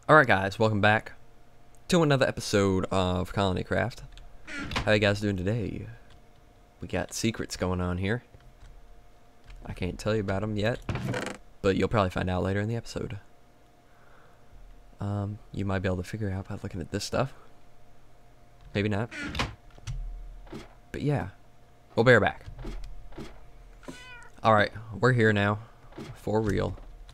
Alright guys, welcome back to another episode of Colony Craft. How you guys doing today? We got secrets going on here. I can't tell you about them yet, but you'll probably find out later in the episode. You might be able to figure out by looking at this stuff. Maybe not. But yeah, we'll bear back. Alright, we're here now, for real.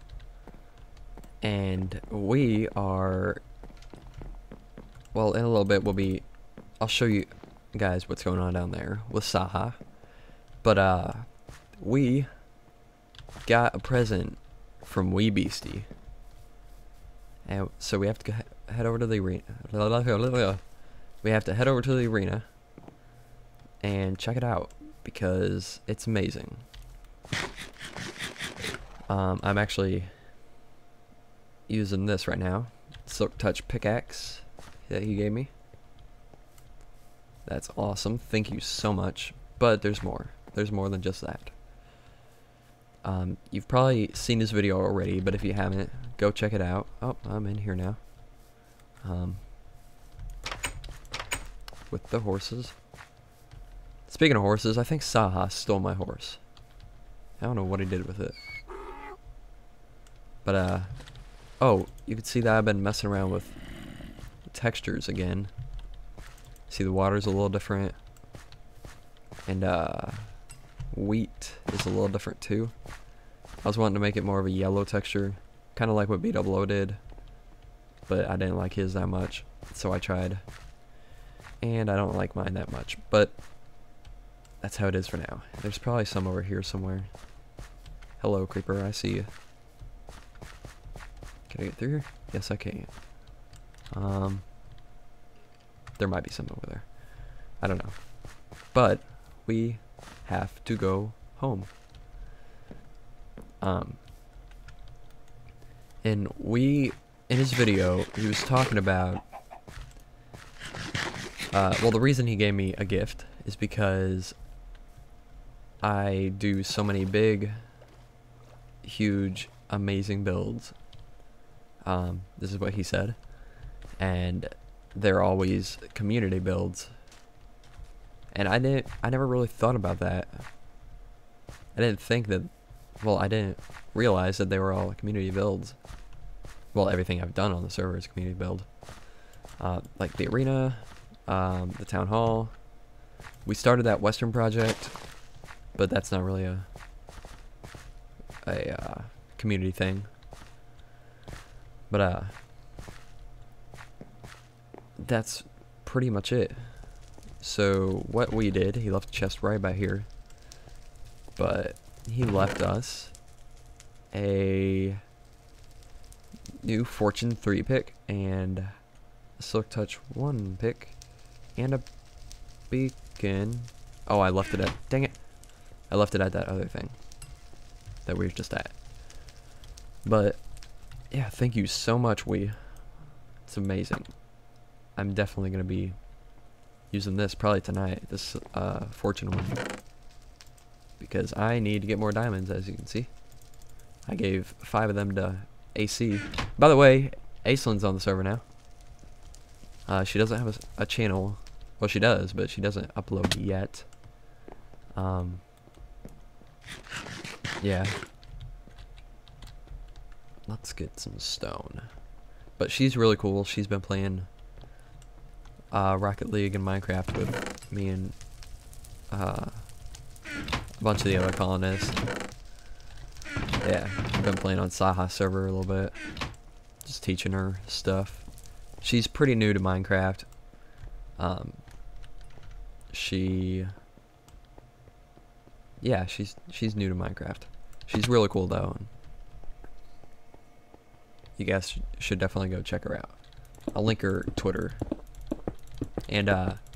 And we are, well, in a little bit I'll show you guys what's going on down there with Saha. But we got a present from Wee Beastie. And so we have to head over to the arena. We have to head over to the arena and check it out because it's amazing. I'm actually using this right now, Silk Touch pickaxe that he gave me. That's awesome. Thank you so much. But there's more. There's more than just that. You've probably seen this video already, but if you haven't, go check it out. Oh, I'm in here now. With the horses. Speaking of horses, I think Saha stole my horse. I don't know what he did with it. But, oh, you can see that I've been messing around with textures again. See, the water's a little different. And, wheat is a little different too. I was wanting to make it more of a yellow texture, kind of like what B00 did. But I didn't like his that much, so I tried. And I don't like mine that much, but that's how it is for now. There's probably some over here somewhere. Hello, creeper, I see you. Can I get through here? Yes, I can. There might be some over there. I don't know. But we have to go home. And in his video, he was talking about, well, the reason he gave me a gift is because I do so many big, huge, amazing builds. This is what he said, and they're always community builds. And I never really thought about that. I didn't think that, well, I didn't realize that they were all community builds. Well, everything I've done on the server is community build. Like the arena, the town hall. We started that Western project, but that's not really a community thing. But that's pretty much it. So what we did, he left a chest right about here, but he left us a new Fortune 3 pick and a Silk Touch 1 pick and a beacon. Oh, I left it at, dang it, I left it at that other thing that we were just at. But yeah, thank you so much, it's amazing. I'm definitely gonna be using this probably tonight, this Fortune one, because I need to get more diamonds, as you can see. I gave 5 of them to AC. By the way, Aislenn's on the server now. She doesn't have a channel. Well, she does, but she doesn't upload yet. Yeah. Let's get some stone. But she's really cool. She's been playing Rocket League and Minecraft with me and a bunch of the other colonists. Yeah, I've been playing on Saha server a little bit, just teaching her stuff. She's pretty new to Minecraft. Yeah, she's new to Minecraft. She's really cool though. You guys should definitely go check her out. I'll link her Twitter. And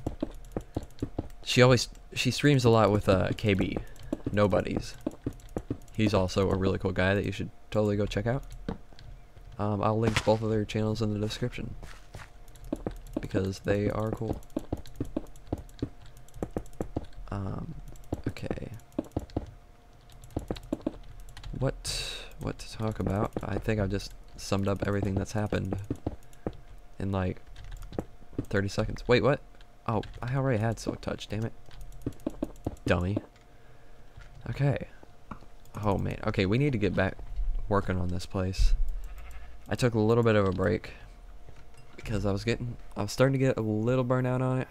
she streams a lot with KB, Nobodies. He's also a really cool guy that you should totally go check out. I'll link both of their channels in the description because they are cool. Okay. What to talk about? I think I've just summed up everything that's happened in like 30 seconds. Wait, what? Oh, I already had silk touch, damn it. Dummy. Okay. Oh man. Okay, we need to get back working on this place. I took a little bit of a break because I was starting to get a little burnout on it.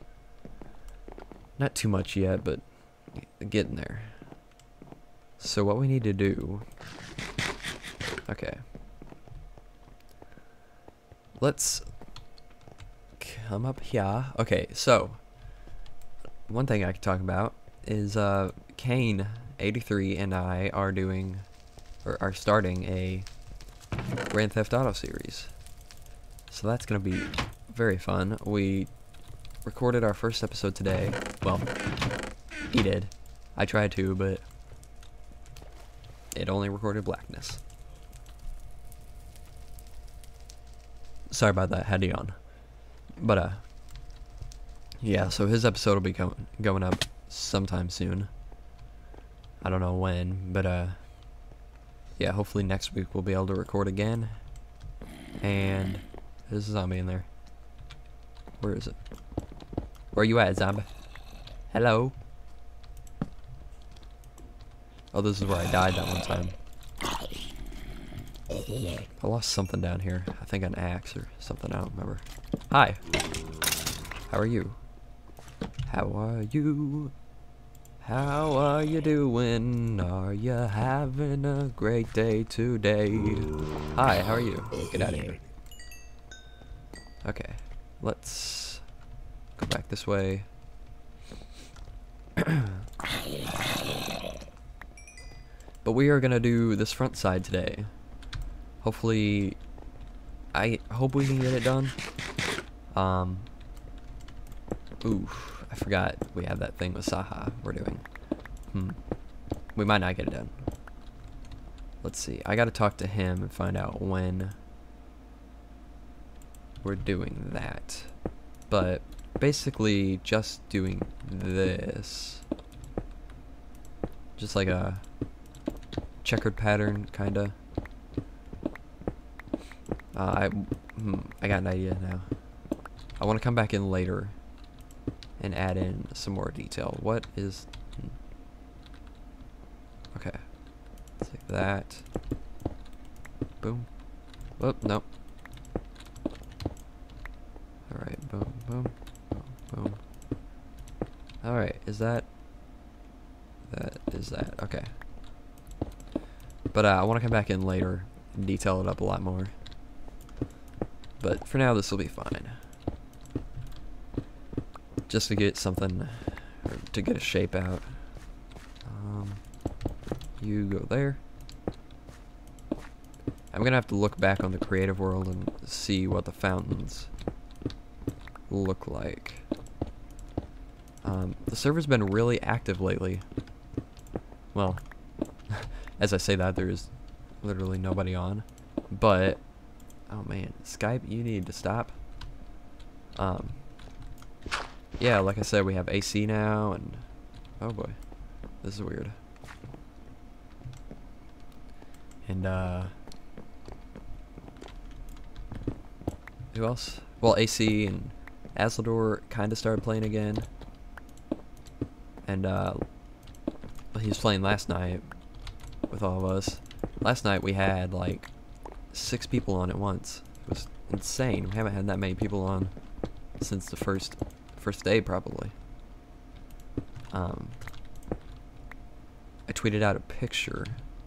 Not too much yet, but getting there. So what we need to do, okay. Let's come up here. Okay, so one thing I could talk about is Kane83 and I are starting a Grand Theft Auto series. So that's gonna be very fun. We recorded our first episode today. Well, he did. I tried to, but it only recorded blackness. Sorry about that, had to yawn. But yeah, so his episode will be going up sometime soon. I don't know when, but yeah, hopefully next week we'll be able to record again. And there's a zombie in there. Where is it? Where you at, zombie? Hello? Oh, this is where I died that one time. I lost something down here. I think an axe or something, I don't remember. Hi. How are you? How are you? How are you doing? Are you having a great day today? Hi, how are you? Get out of here. Okay, let's go back this way. But we are gonna do this front side today. Hopefully, I hope we can get it done. Ooh, I forgot we have that thing with Saha we're doing. We might not get it done. Let's see. I gotta talk to him and find out when we're doing that. But basically, just doing this. Just like a checkered pattern, kinda. I got an idea now. I want to come back in later and add in some more detail. What is... Okay. Take that. Boom. Oh, no. Alright, boom, boom, boom, boom. Alright, is that... That is that. Okay. But I want to come back in later and detail it up a lot more. But for now, this will be fine. Just to get something, or to get a shape out. You go there. I'm gonna have to look back on the creative world and see what the fountains look like. The server's been really active lately. Well, as I say that, there's literally nobody on. But, oh man, Skype, you need to stop. Yeah, like I said, we have AC now, and oh boy, this is weird. And who else? Well, AC and Aslador kind of started playing again, and he was playing last night with all of us. Last night we had like 6 people on at once. It was insane. We haven't had that many people on since the first day, probably. I tweeted out a picture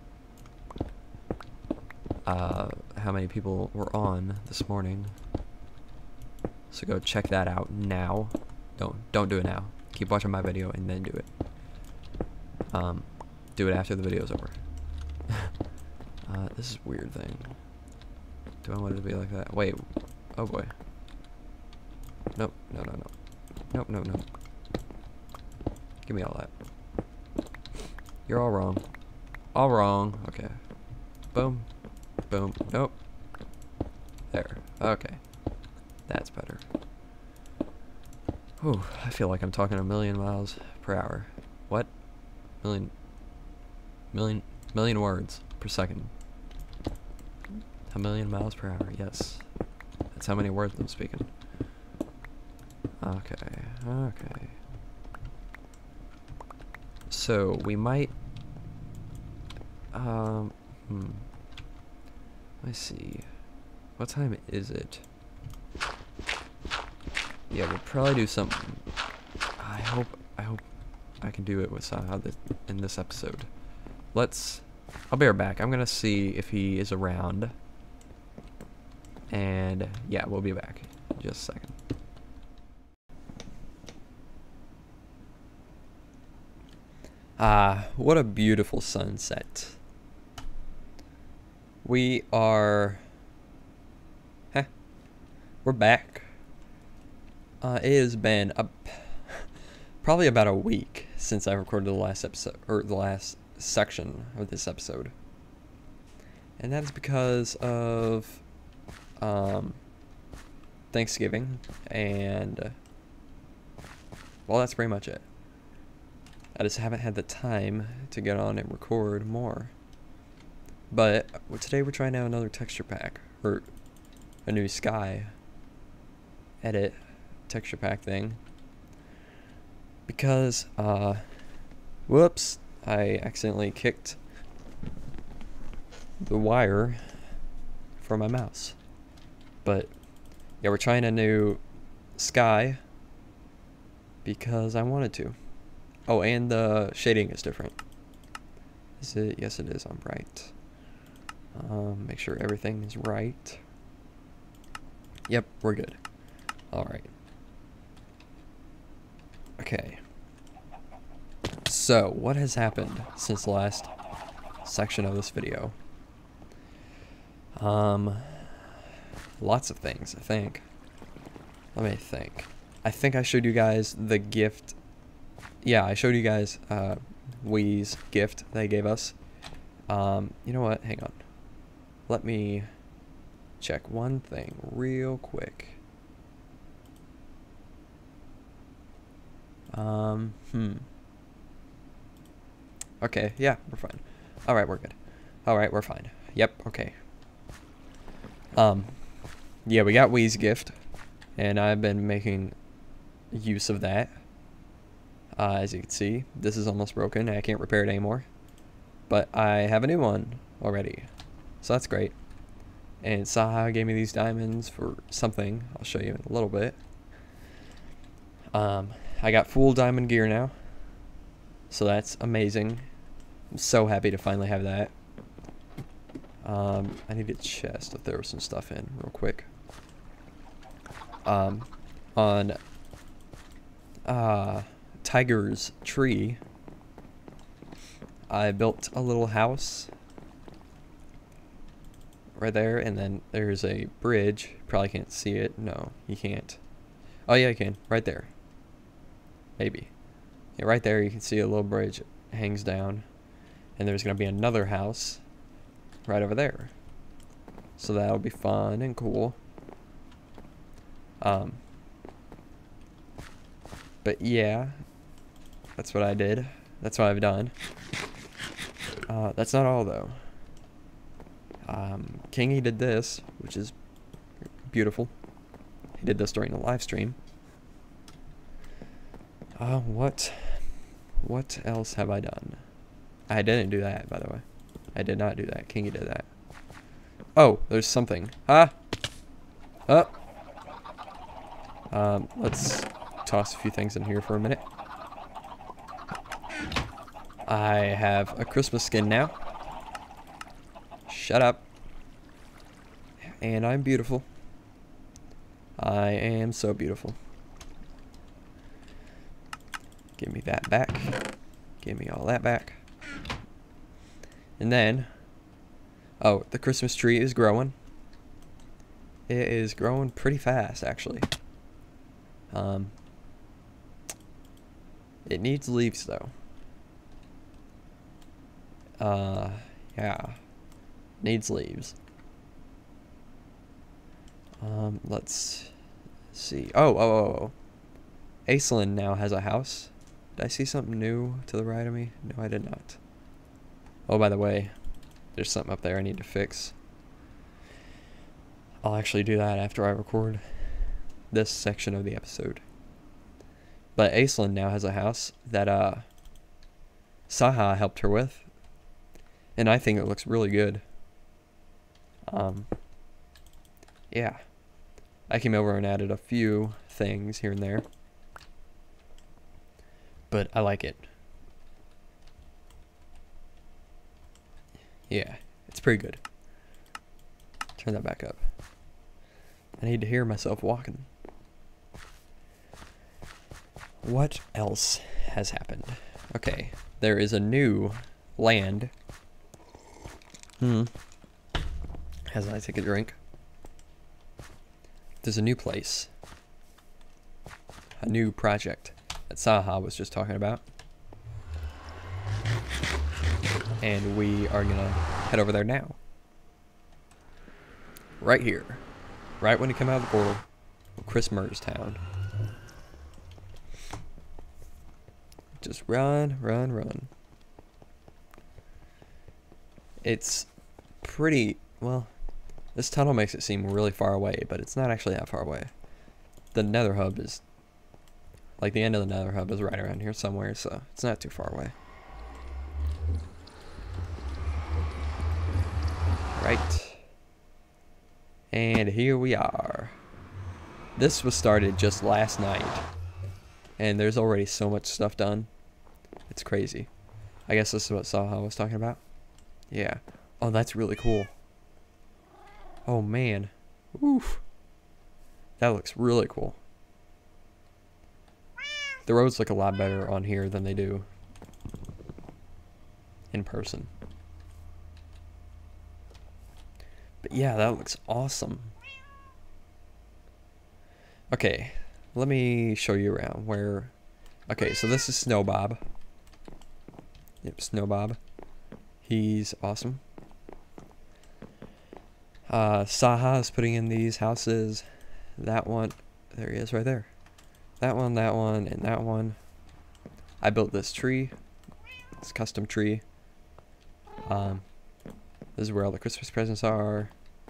how many people were on this morning, so go check that out now. Don't do it now. Keep watching my video and then do it. Do it after the video's over. This is a weird thing. Do I want it to be like that? Wait. Oh boy. Nope. No. Nope. No. Give me all that. You're all wrong. All wrong. Okay. Boom. Boom. Nope. There. Okay. That's better. Whew. I feel like I'm talking a million miles per hour. What? Million words per second. A million miles per hour. Yes. That's how many words I'm speaking. Okay, okay. So, we might... Let's see. What time is it? Yeah, we'll probably do something. I hope I can do it with in this episode. I'll be right back. I'm gonna see if he is around. And yeah, we'll be back in just a second. What a beautiful sunset. We're back. It has been probably about a week since I recorded the last episode, or the last section of this episode. And that's because of Thanksgiving, and well, that's pretty much it. I just haven't had the time to get on and record more. But today we're trying out another texture pack, or a new sky edit texture pack thing, because whoops, I accidentally kicked the wire from my mouse. But yeah, we're trying a new sky because I wanted to. Oh, and the shading is different. Is it? Yes, it is. I'm right. Make sure everything is right. Yep, we're good. Alright. Okay. So, what has happened since the last section of this video? Lots of things, I think. Let me think. I think I showed you guys the gift. Yeah, I showed you guys Wii's gift they gave us. You know what? Hang on. Let me check one thing real quick. Okay, yeah, we're fine. Alright, we're good. Alright, we're fine. Yep, okay. Yeah, we got Wii's gift, and I've been making use of that. As you can see, this is almost broken, and I can't repair it anymore. But I have a new one already, so that's great. And Saha gave me these diamonds for something. I'll show you in a little bit. I got full diamond gear now, so that's amazing. I'm so happy to finally have that. I need a chest to throw some stuff in real quick. On Tiger's tree, I built a little house right there, and then there's a bridge. Probably can't see it. No, you can't. Oh yeah, you can. Right there. Maybe. Yeah, right there you can see a little bridge. It hangs down. And there's going to be another house right over there. So that'll be fun and cool. But yeah, that's what I did. That's what I've done. That's not all though. Kingy did this, which is beautiful. He did this during the live stream. What else have I done? I didn't do that, by the way. I did not do that. Kingy did that. Oh, there's something. Ah! Oh! Let's toss a few things in here for a minute. I have a Christmas skin now. Shut up. And I'm beautiful. I am so beautiful. Give me that back. Give me all that back. And then, oh, the Christmas tree is growing. It is growing pretty fast, actually. It needs leaves, though. Yeah. Needs leaves. Let's see. Oh. Aislinn now has a house. Did I see something new to the right of me? No, I did not. Oh, by the way, there's something up there I need to fix. I'll actually do that after I record this section of the episode. But Aislinn now has a house that Saha helped her with, and I think it looks really good. Yeah, I came over and added a few things here and there, but I like it. Yeah, it's pretty good. Turn that back up. I need to hear myself walking. What else has happened? Okay, there is a new land. As I take a drink. There's a new place. A new project that Saha was just talking about. And we are gonna head over there now. Right here. Right when you come out of the portal. Christmas Town. Just run, run, run. It's pretty, well, this tunnel makes it seem really far away, but it's not actually that far away. The Nether Hub is, like the end of the Nether Hub is right around here somewhere, so it's not too far away. Right. And here we are. This was started just last night, and there's already so much stuff done. It's crazy. I guess this is what Saha was talking about. Yeah. Oh, that's really cool. Oh, man. Oof. That looks really cool. The roads look a lot better on here than they do in person. But yeah, that looks awesome. Okay, let me show you around where... Okay, so this is Snowbob. Yep, Snowbob. He's awesome. Saha is putting in these houses. That one, there he is right there. That one, and that one. I built this tree. This custom tree. This is where all the Christmas presents are.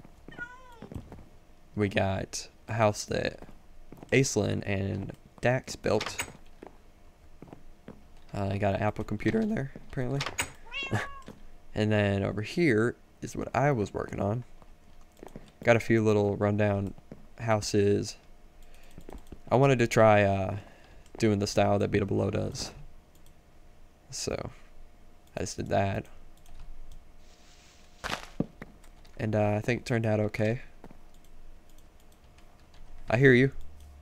We got a house that Aislinn and Dax built. I got an Apple computer in there, apparently. And then over here is what I was working on. Got a few little rundown houses. I wanted to try doing the style that Beta Below does. So, I just did that. And I think it turned out okay. I hear you.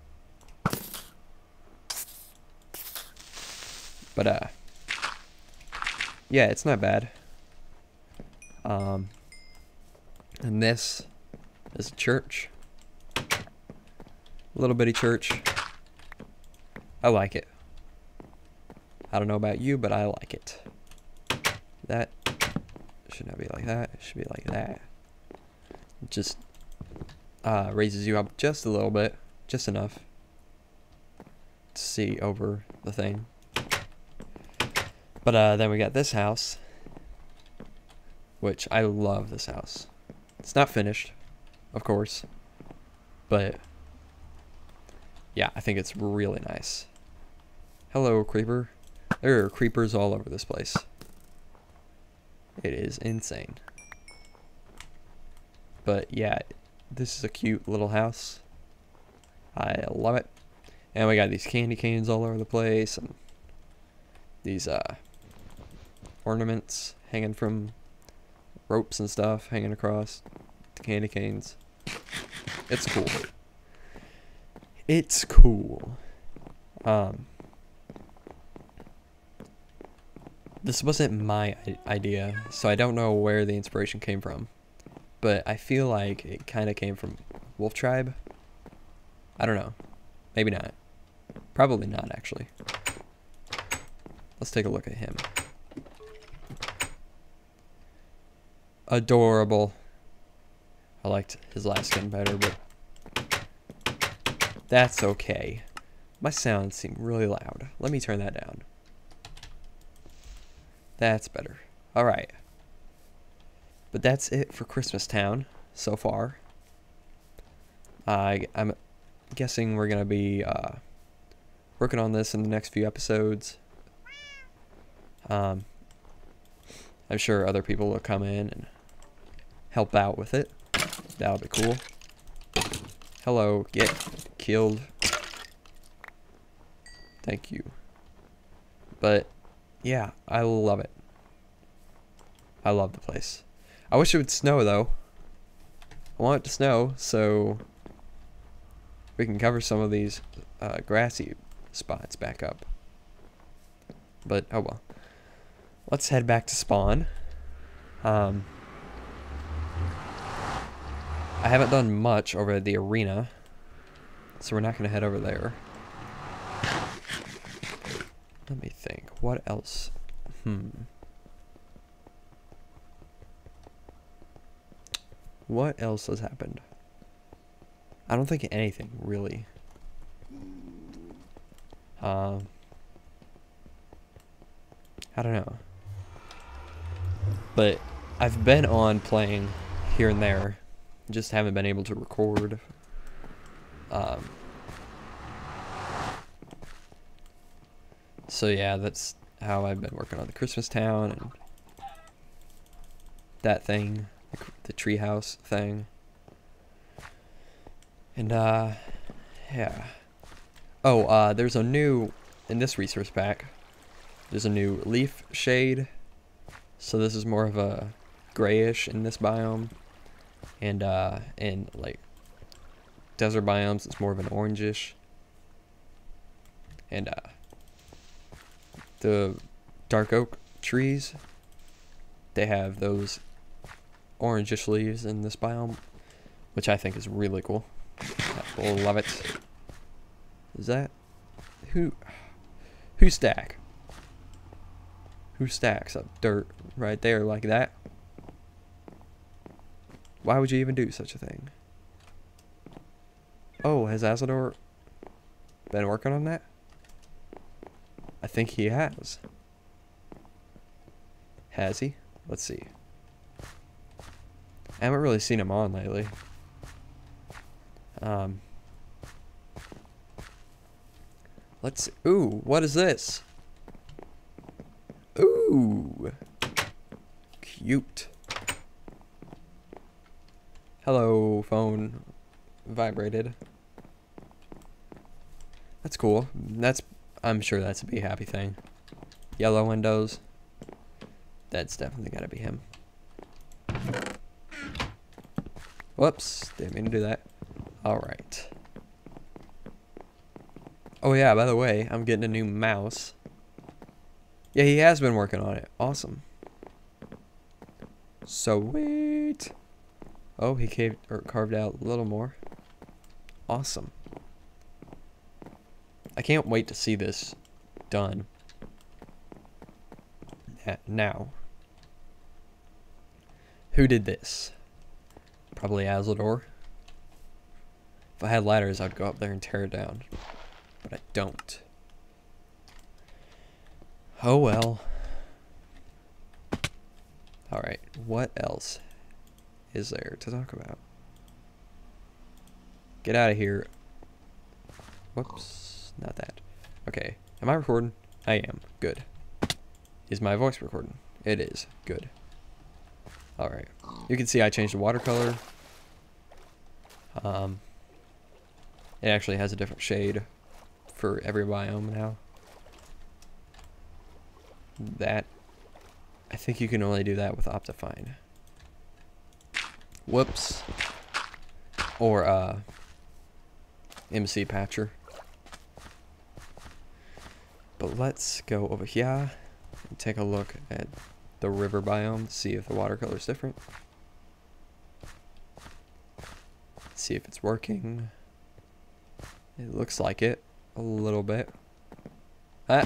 But, yeah, it's not bad. And this is a church. A little bitty church. I like it. I don't know about you, but I like it. That should not be like that. It should be like that. It just raises you up just a little bit. Just enough to see over the thing. But then we got this house, which I love this house. It's not finished, of course, but yeah, I think it's really nice. Hello, creeper. There are creepers all over this place. It is insane. But yeah, this is a cute little house. I love it. And we got these candy canes all over the place, and these ornaments hanging from ropes and stuff hanging across the candy canes. It's cool. It's cool. This wasn't my idea, so I don't know where the inspiration came from, but I feel like it kind of came from Wolf Tribe. I don't know. Maybe not. Probably not, actually. Let's take a look at him. Adorable. I liked his last skin better, but that's okay. My sounds seem really loud. Let me turn that down. That's better. Alright. But that's it for Christmas Town so far. I'm guessing we're gonna be working on this in the next few episodes. I'm sure other people will come in and help out with it. That'll be cool. Hello, get killed. Thank you. But yeah, I love it. I love the place. I wish it would snow though. I want it to snow so we can cover some of these grassy spots back up. But oh well. Let's head back to spawn. I haven't done much over at the arena, so we're not going to head over there. Let me think. What else? What else has happened? I don't think anything, really. I don't know. But I've been on playing here and there. Just haven't been able to record. So yeah, that's how I've been working on the Christmas Town and that thing, the treehouse thing. And yeah. Oh, there's a new, in this resource pack, there's a new leaf shade. So this is more of a grayish in this biome. And in like desert biomes, it's more of an orangish. And the dark oak trees, they have those orangish leaves in this biome, which I think is really cool. I love it. Is that who stacks up dirt right there like that? Why would you even do such a thing? Oh, has Azador been working on that? I think he has. Has he? Let's see. I haven't really seen him on lately. Let's see. Ooh, what is this? Ooh. Cute. Hello, phone. Vibrated. That's cool. I'm sure that's a be happy thing. Yellow windows. That's definitely gotta be him. Whoops, didn't mean to do that. Alright. Oh yeah, by the way, I'm getting a new mouse. Yeah, he has been working on it. Awesome. Sweet. Oh, he carved out a little more. Awesome. I can't wait to see this done. Now. Who did this? Probably Azador. If I had ladders, I'd go up there and tear it down. But I don't. Oh well. Alright, what else is there to talk about? Get out of here. Whoops, not that. Okay, am I recording? I am. Good. Is my voice recording? It is. Good. Alright. You can see I changed the watercolor. It actually has a different shade for every biome now. That, I think you can only do that with Optifine. Whoops. Or MC Patcher. But let's go over here and take a look at the river biome to see if the watercolor is different. See if it's working. It looks like it a little bit. Ah.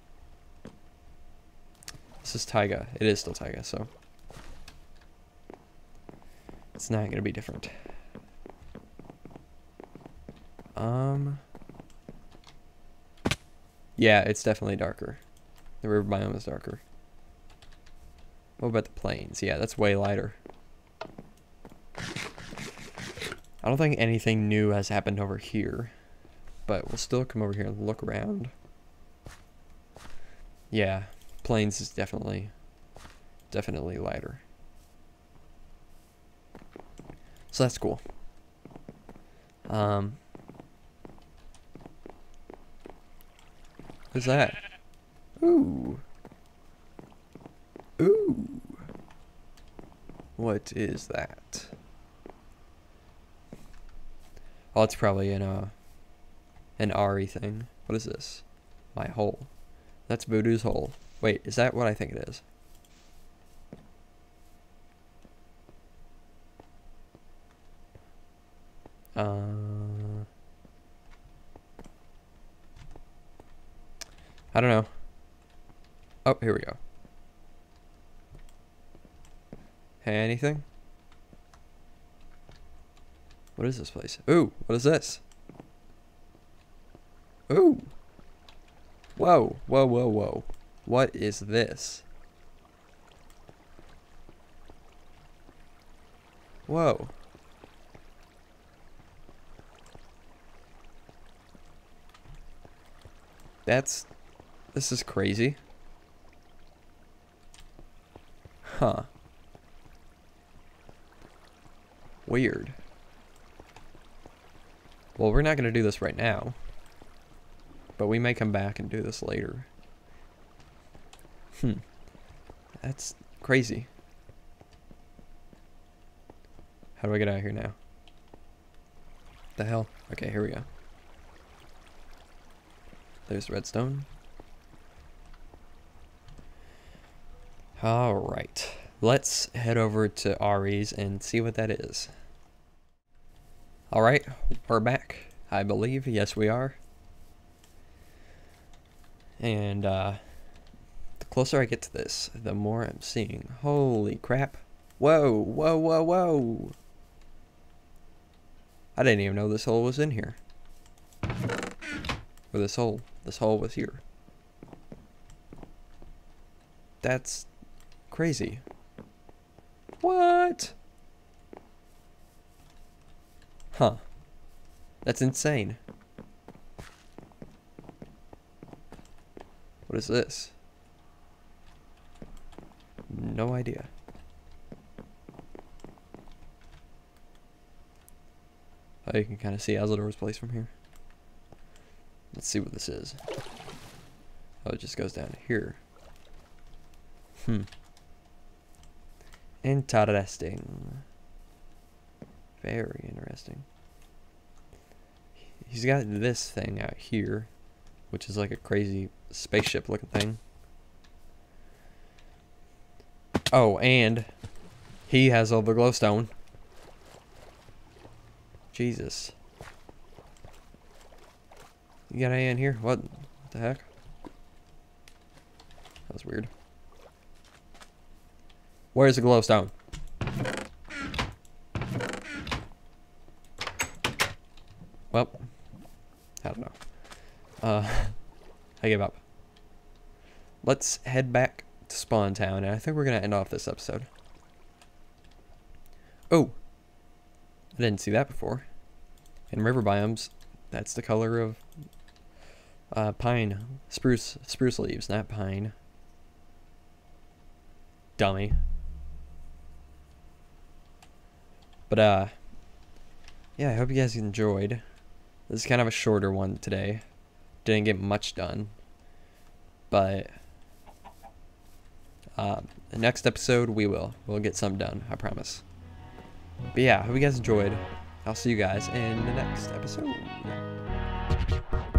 This is taiga. It is still taiga, so it's not gonna be different. Yeah, it's definitely darker. The river biome is darker. What about the plains? Yeah, that's way lighter. I don't think anything new has happened over here, but we'll still come over here and look around. Yeah, Plains is definitely lighter. So that's cool. What's that? Ooh. Ooh. What is that? Oh, it's probably an RE thing. What is this? My hole. That's Voodoo's hole. Wait, is that what I think it is? I don't know. Oh, here we go. Hey, anything? What is this place? Ooh, what is this? Ooh. Whoa, whoa, whoa, whoa. What is this? Whoa. This is crazy. Huh. Weird. Well, we're not going to do this right now. But we may come back and do this later. That's crazy. How do I get out of here now? The hell? Okay, here we go. There's redstone. Alright. Let's head over to Ari's and see what that is. Alright, we're back. I believe. Yes, we are. And, the closer I get to this, the more I'm seeing. Holy crap. Whoa, whoa, whoa, whoa. I didn't even know this hole was in here. Or this hole was here. That's crazy. What? Huh. That's insane. What is this? No idea. Oh, you can kind of see Azador's place from here. Let's see what this is. Oh, it just goes down to here. Interesting. Very interesting. He's got this thing out here, which is like a crazy spaceship looking thing. Oh, and he has all the glowstone. Jesus. You got any in here? What the heck? That was weird. Where's the glowstone? Well, I don't know. I give up. Let's head back to Spawn Town, and I think we're gonna end off this episode. Oh, I didn't see that before. In river biomes, that's the color of pine, spruce leaves, not pine. Dummy. But yeah, I hope you guys enjoyed. This is kind of a shorter one today. Didn't get much done, but the next episode we'll get some done, I promise. But yeah, hope you guys enjoyed. I'll see you guys in the next episode.